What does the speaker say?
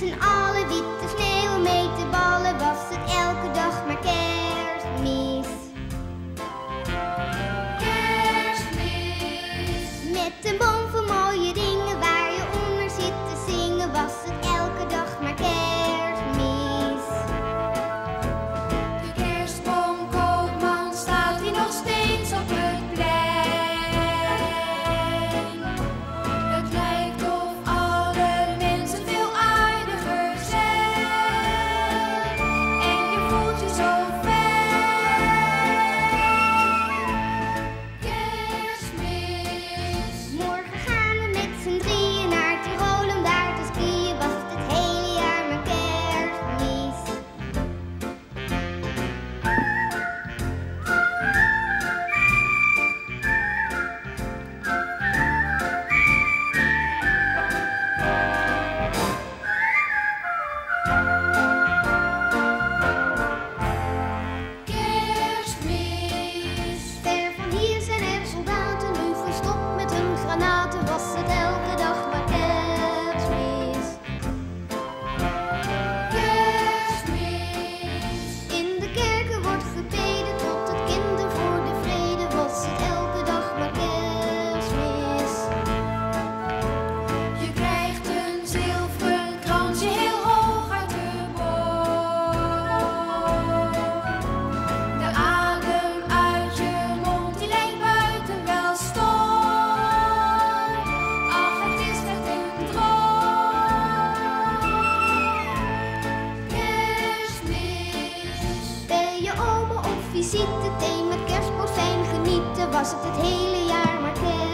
z'n allen witte sneeuw mee te ballen, was het elke dag maar Kerstmis. Kerstmis. Met een boom vol mooie ringen waar je onder zit te zingen, was het elke dag maar Kerstmis. De kerstboomkoopman staat hier nog steeds op het plein. Het lijkt of alle mensen veel aardiger zijn. En je voelt je zo fijn. Kerstmis. Morgen gaan we met z'n drieën naar Tirol om daar te skiën, was het hele jaar maar Kerstmis. Kerstmis. Ver van hier zijn er soldaten, nu verstopt met hun granaten, was het elke dag maar Kerstmis. Kerstmis. In de kerken wordt gebeden tot het kinder voor de vrede, was het elke dag maar Kerstmis. Je krijgt een zilveren kransje heel hoog uit de boom. De adem uit je mond, die lijkt buiten wel storm. Ach, het is net een droom. Kerstmis. Bij je oma op visite, thee met kerstbos zijn genieten, was het hele jaar maar Kerstmis.